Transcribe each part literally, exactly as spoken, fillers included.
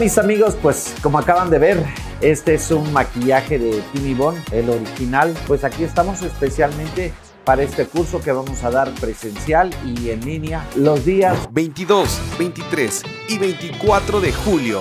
mis amigos, pues como acaban de ver, este es un maquillaje de Timmy Bond, el original. Pues aquí estamos especialmente para este curso que vamos a dar presencial y en línea los días veintidós, veintitrés y veinticuatro de julio.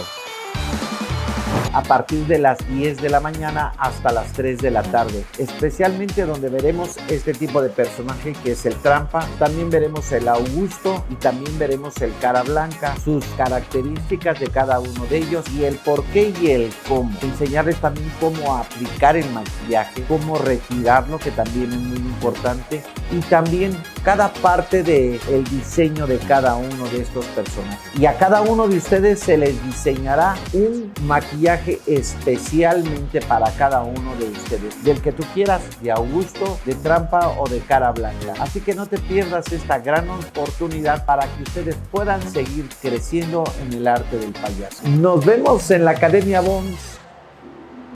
A partir de las diez de la mañana hasta las tres de la tarde, especialmente donde veremos este tipo de personaje que es el Trampa. También veremos el Augusto y también veremos el Cara Blanca, sus características de cada uno de ellos y el por qué y el cómo. Enseñarles también cómo aplicar el maquillaje, cómo retirarlo, que también es muy importante, y también cada parte del diseño de cada uno de estos personajes. Y a cada uno de ustedes se les diseñará un maquillaje especialmente para cada uno de ustedes, del que tú quieras, de Augusto, de Trampa o de Cara Blanca. Así que no te pierdas esta gran oportunidad para que ustedes puedan seguir creciendo en el arte del payaso. Nos vemos en la Academia Bonds.